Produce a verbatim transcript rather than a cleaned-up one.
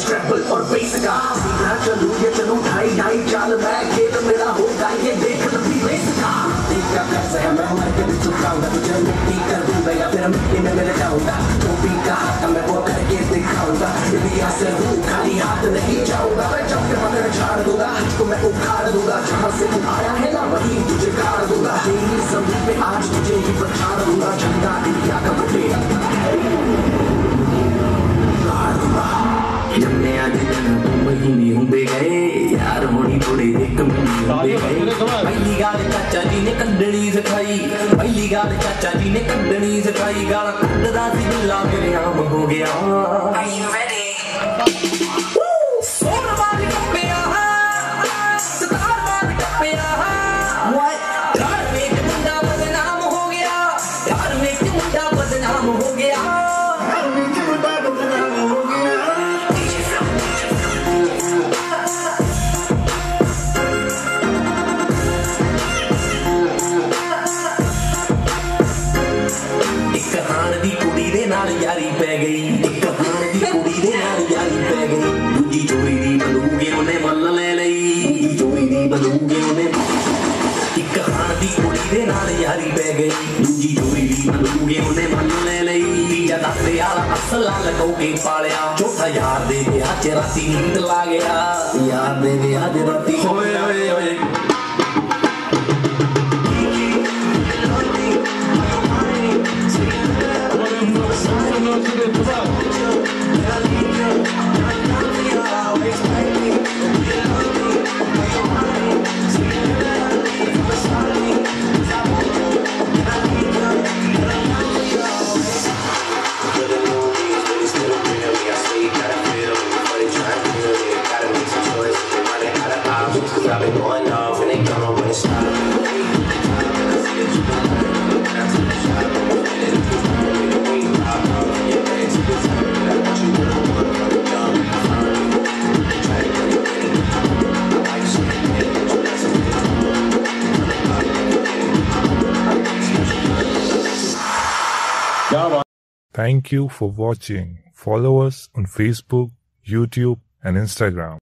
स्क्रैबल और बेस का सीधा चलूं ये चलूं ढाई ढाई चाल मैं खेल मेरा होगा ये देख लंबी रेस का क्या कर है मैं मर के भी चुकाऊंगा तुझे मिट्टी कर दूंगा या फिर मिट्टी में मिल जाऊंगा तो भी कहा मैं वो करके दिखाऊंगा इंडिया से हूँ खाली हाथ नहीं जाऊंगा मैं जब के मगर झाड़ दूंगा तो मैं उखाड़ दूंगा जहाँ से तू आया है ना वही तुझे गाड़ दूंगा तेरी जमीन पे आज तुझे ही पछाड़ दूंगा झंडा इंडिया का बटेगा गाड़ दूंगा जमने आज दिन दो महीने होंगे गए यार होनी थोड़े एक महीने होंगे गए पहली गाल चाचा जी ने कड्डनी सिखाई पहली गाल चाचा जी ने कड्डनी सिखाई गाल कड्डदा सी बिल्ला मेरे आम हो गया Are you ready? सोन मारी कप्पिया सितार मारी कप्पिया What? यार में मुंडा बदनाम हो गया यार में मुंडा बदनाम हो गया यारी पै गई एक हाण दी कुड़ी दे नाल यारी पै गई दूजी चोरी दी बलूगे उन्हें मल ले लई दूजी चोरी दी बलूगे उन्हें एक हाण दी कुड़ी दे नाल यारी पै गई दूजी चोरी दी बलूगे उन्हें मल ले लई तीजा दसदे आला असला लगो के पालिया चौथा यार दे विआह च राती नींद ला गया यार दे विआह च राती होए होए होए Thank you for watching. Follow us on Facebook, YouTube, and Instagram.